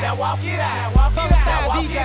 Now walk it out. Summer style DJ.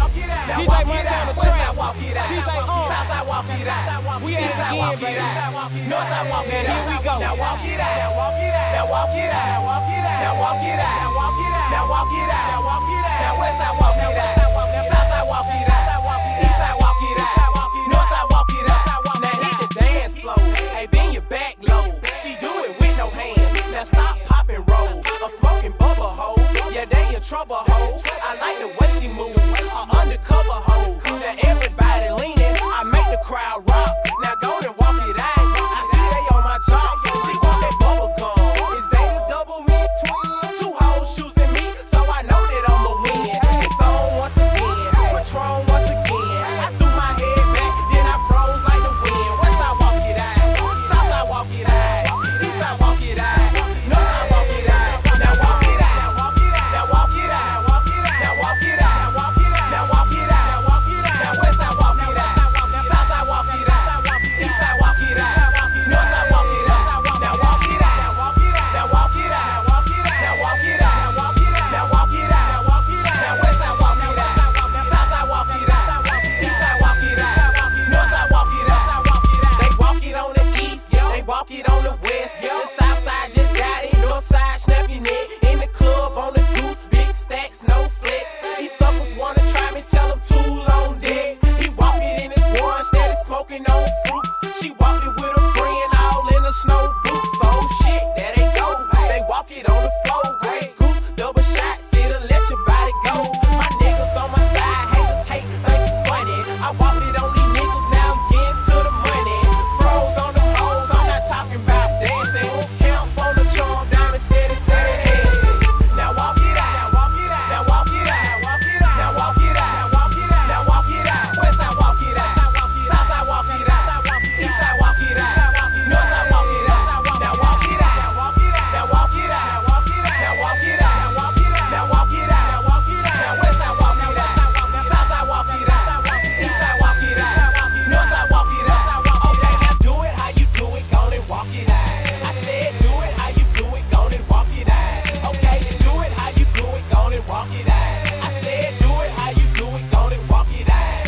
DJ Montana Trap. DJ Southside walk it out. We at it again, baby. Northside walk it out. Here we go. Now walk it out. Now walk it out. Now walk it out. Now walk it out. Now walk it out. Now walk it out. Now walk it out. Now Westside walk it out. Southside walk it out. Eastside walk it out. Northside walk it out. Now hit the dance floor. Hey, bend your back low. She do it with no hands. Now stop, pop and roll. I'm smoking bubble hole. Yeah, they in trouble hole. I like the way she move. Undercover hole. Now everybody leaning. I make the crowd rock. Now go and walk it out. I see they on my job. She want that bubble gum. Is they the double mint twin? Two hoes choosing me, so I know that I'ma win. It's on once again. Patron once again. I threw my head back, then I froze like the wind. Westside walk it out. Southside walk it out. Eastside walk it out. Northside walk it out. Now walk it out. Now walk it out. Now walk it out. Now walk it out. Now Westside walk it out. Southside walk it out. Eastside walk it out. Northside walk it out. Now walk it out. Now walk it out. Now walk it out. Now walk it out. Now Westside walk it out. Southside walk it out. Eastside walk it out. Northside walk it out. They walk it on the east. They walk it on the west. The Southside just got it. Northside snap your neck. In the club on the goose. Big stacks, no flex. These suckers wanna try me, tell them too long dead. He walk it in his one, steady smoking on fruits. She walked it with a friend, all in the snow boots. Oh shit, there they go. They walk it on the floor. Great goose, double shot, it'll let your body go. My niggas on my side, haters hate, think it's funny. I walk it on these niggas, now I'm getting to the money. Froze on the hoes, I'm not talking about dancing. Camp on the charm, diamond steady dancing. Now walk it out. Now walk it out. Now walk it out. Now walk it out. Westside walk it out. Southside walk it out. Eastside walk it out. Northside walk it out. Now walk it out. Now walk it out. Now walk it out. Now walk it out. Now Westside walk it out. Southside walk it out. Eastside walk it out. Northside walk it out. Okay, now do it how you do it, go and walk it out. I said do it how you do it, go and walk it out. Okay, then do it how you do it, go and walk it out. I said do it how you do it, go and walk it out.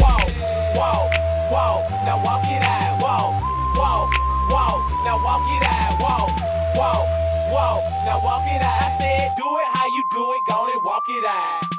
Whoa, now walk it out. Whoa, now walk it out. Whoa, now walk it out. I said do it how you do it, go and walk it out.